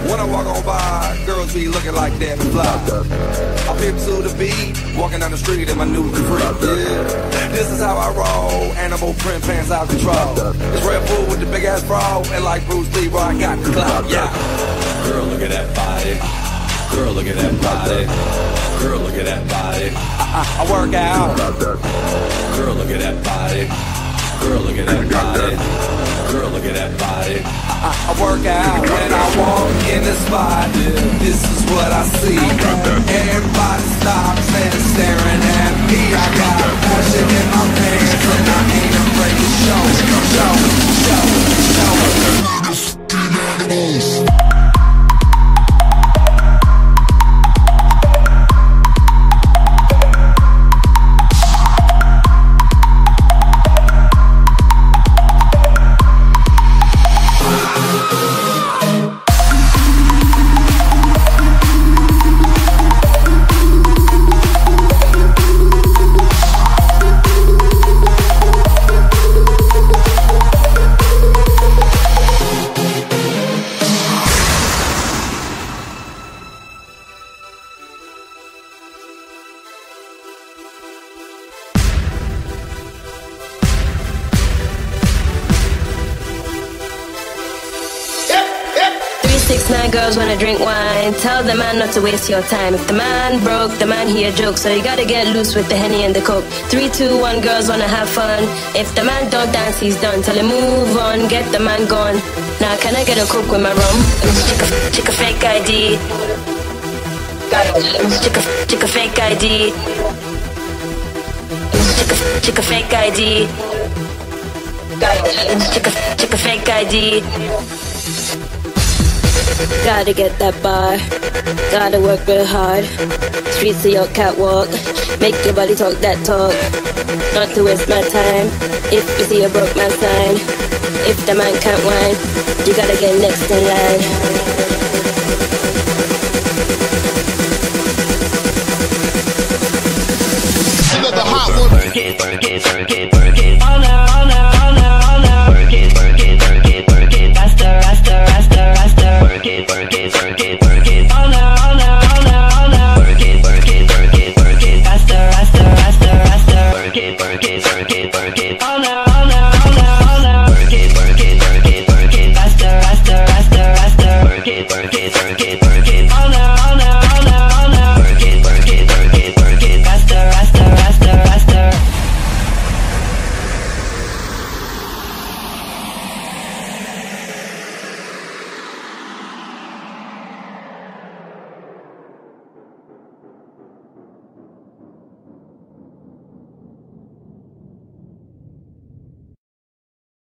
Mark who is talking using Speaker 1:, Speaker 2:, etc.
Speaker 1: When I walk on by, girls be looking like that fly. I pimp to the beat, walking down the street in my new freak. Yeah, this is how I roll. Animal print pants out control. It's Red Bull with the big ass bra, and like Bruce Lee, bro, I got the clout. Yeah.
Speaker 2: Girl, look at that body. Girl, look at that body. Girl, look at that body.
Speaker 1: I work out.
Speaker 2: Girl, look at that body. Girl, look at that body. Girl, look at that body.
Speaker 1: I work out when I walk in the spot. This is what I see. Everybody stops and staring at me. I got passion in my pants and I ain't afraid to show.
Speaker 3: Girls wanna drink wine, tell the man not to waste your time. If the man broke, the man he a joke, so you gotta get loose with the Henny and the Coke. 3, 2, 1, girls wanna have fun. If the man don't dance, he's done. Tell him move on, get the man gone. Now can I get a Coke with my rum? Chick a fake ID. Chick a fake ID. Chick a fake ID. Chick a fake ID. Gotta get that bar, gotta work real hard. Streets of your catwalk, make your body talk that talk. Not to waste my time, if you see a broke man sign. If the man can't whine, you gotta get next in line.
Speaker 4: The hot one.
Speaker 3: All now, all now.